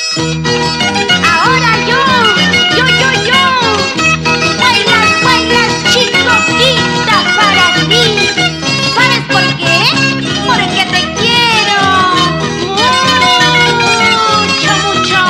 Ahora yo. Bailas, bailas, chicoquita para ti. ¿Sabes por qué? Porque te quiero mucho, mucho.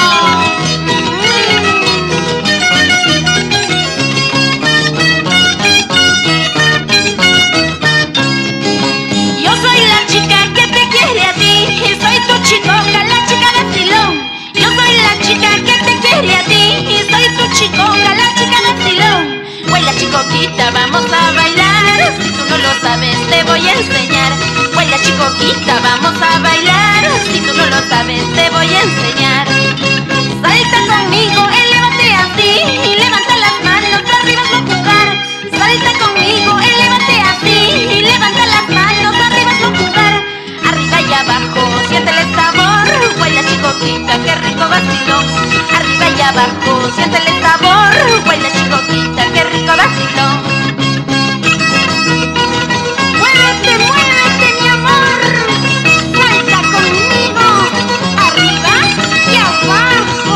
Yo soy la chica que te quiere a ti. Soy tu chicoca, la chica de Silón. Yo soy la chica que te quiere a ti. Soy tu chicoca, la chica de Silón. Baila chicoquita, vamos a bailar. Si tú no lo sabes, te voy a enseñar. Baila chicoquita, vamos a bailar. Si tú no lo sabes, te voy a enseñar. Salta conmigo, elévate así y levanta las manos, arriba es no jugar. Salta conmigo, elévate así y levanta las manos, arriba es no jugar. Arriba y abajo, siéntele el sabor. Baila chicoquita, qué rico vacilón. Arriba y abajo, siéntele el sabor. Baila chicoquita, qué rico vacilón. Muévete, muévete, mi amor. Salta conmigo, arriba y abajo.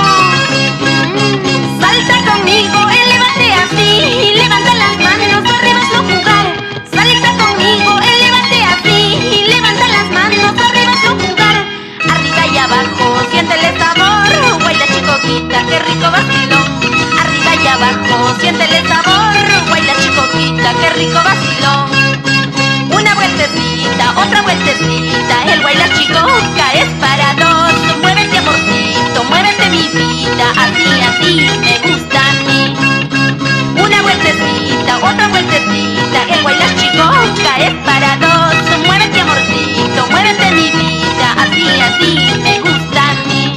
Salta conmigo, elévate así y levanta las manos, arriba es no jugar. Salta conmigo, elévate así y levanta las manos, arriba es no jugar. Arriba y abajo, siéntele el sabor. Baila chicoquita, qué rico vacilón. Arriba y abajo, siéntele el sabor. Baila chicoquita, qué rico vacilón. Una vueltecita, otra vueltecita. El baila chicoca es para dos. Muévete, amorcito, muévete, mi vida. Así, así me gusta a mí. Una vueltecita, otra vueltecita. El baila chicoca es para dos. Muévete, amorcito, muévete, mi vida. Así, así me gusta a mí.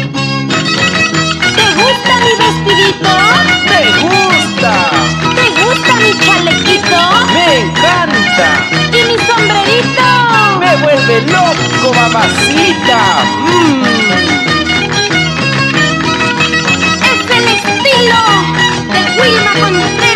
¿Te gusta mi vestidito? ¡Me gusta! ¿Te gusta mi chalequito? ¡Me encanta! ¿Y mi sombrerito? ¡Me vuelve loco, mamacita! Es el estilo de Wilma Contreras.